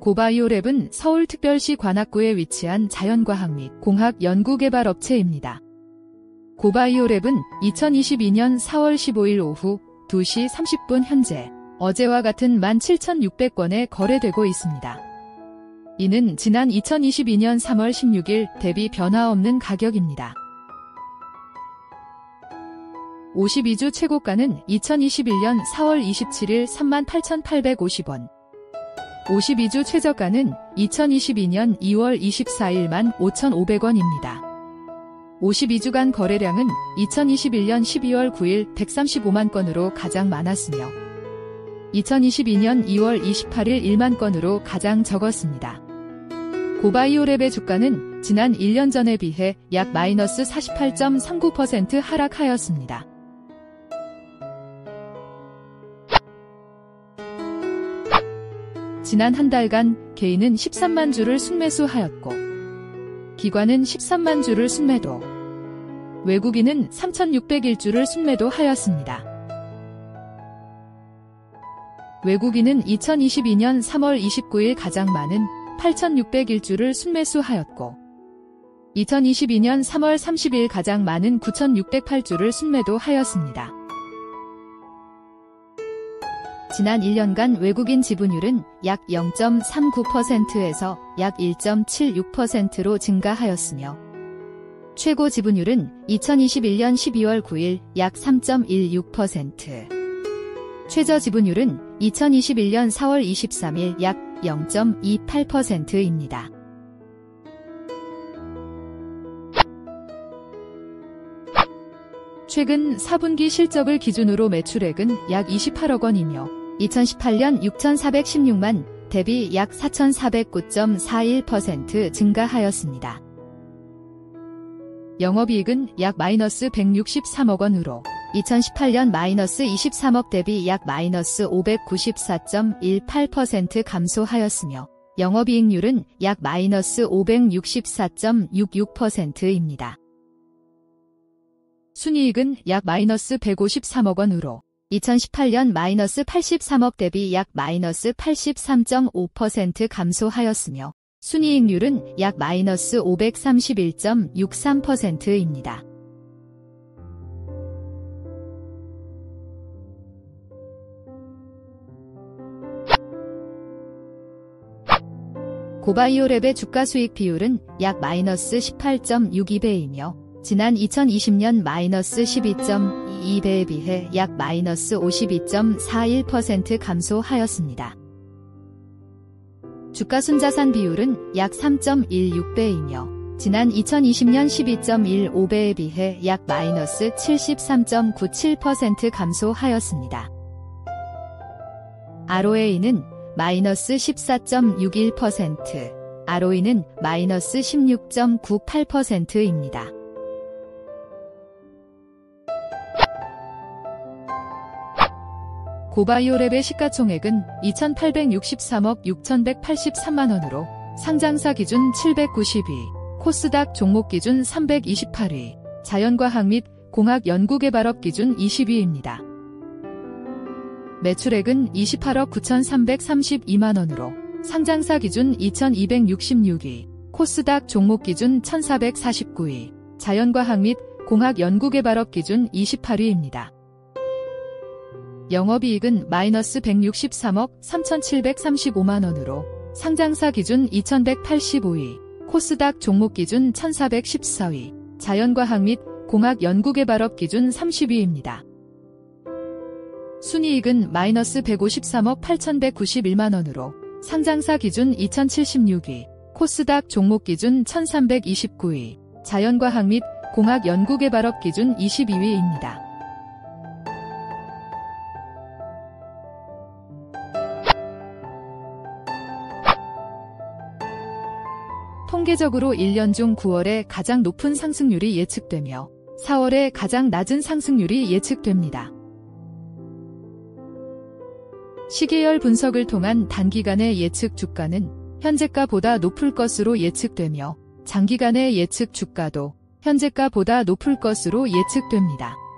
고바이오랩은 서울특별시 관악구에 위치한 자연과학 및 공학 연구개발업체입니다. 고바이오랩은 2022년 4월 15일 오후 2시 30분 현재 어제와 같은 17,600건에 거래되고 있습니다. 이는 지난 2022년 3월 16일 대비 변화 없는 가격입니다. 52주 최고가는 2021년 4월 27일 38,850원, 52주 최저가는 2022년 2월 24일 15,500원입니다. 52주간 거래량은 2021년 12월 9일 135만 건으로 가장 많았으며 2022년 2월 28일 1만 건으로 가장 적었습니다. 고바이오랩의 주가는 지난 1년 전에 비해 약 마이너스 48.39% 하락하였습니다. 지난 한 달간 개인은 13만 주를 순매수하였고 기관은 13만 주를 순매도, 외국인은 3,601주를 순매도하였습니다. 외국인은 2022년 3월 29일 가장 많은 8,601주를 순매수하였고 2022년 3월 30일 가장 많은 9,608주를 순매도하였습니다. 지난 1년간 외국인 지분율은 약 0.39%에서 약 1.76%로 증가하였으며 최고 지분율은 2021년 12월 9일 약 3.16%, 최저 지분율은 2021년 4월 23일 약 0.28%입니다. 최근 4분기 실적을 기준으로 매출액은 약 28억 원이며 2018년 6,416만 대비 약 4,409.41% 증가하였습니다. 영업이익은 약 마이너스 163억 원으로 2018년 마이너스 23억 대비 약 마이너스 594.18% 감소하였으며 영업이익률은 약 마이너스 564.66%입니다. 순이익은 약 마이너스 153억 원으로 2018년 마이너스 83억 대비 약 마이너스 83.5% 감소하였으며 순이익률은 약 마이너스 531.63%입니다. 고바이오랩의 주가수익 비율은 약 마이너스 18.62배이며 지난 2020년 마이너스 12.22배에 비해 약 마이너스 52.41% 감소하였습니다. 주가순자산 비율은 약 3.16배이며 지난 2020년 12.15배에 비해 약 마이너스 73.97% 감소하였습니다. ROA는 마이너스 14.61%, ROE는 마이너스 16.98%입니다. 고바이오랩의 시가총액은 2,863억 6,183만원으로 상장사 기준 792, 코스닥 종목 기준 328위, 자연과학 및 공학 연구개발업 기준 20위입니다. 매출액은 28억 9,332만원으로 상장사 기준 2,266위, 코스닥 종목 기준 1,449위, 자연과학 및 공학 연구개발업 기준 28위입니다. 영업이익은 마이너스 163억 3,735만원으로 상장사 기준 2,185위, 코스닥 종목 기준 1,414위, 자연과학 및 공학 연구개발업 기준 30위입니다. 순이익은 마이너스 153억 8,191만원으로 상장사 기준 2,076위, 코스닥 종목 기준 1,329위, 자연과학 및 공학 연구개발업 기준 22위입니다. 통계적으로 1년 중 9월에 가장 높은 상승률이 예측되며 4월에 가장 낮은 상승률이 예측됩니다. 시계열 분석을 통한 단기간의 예측 주가는 현재가보다 높을 것으로 예측되며 장기간의 예측 주가도 현재가보다 높을 것으로 예측됩니다.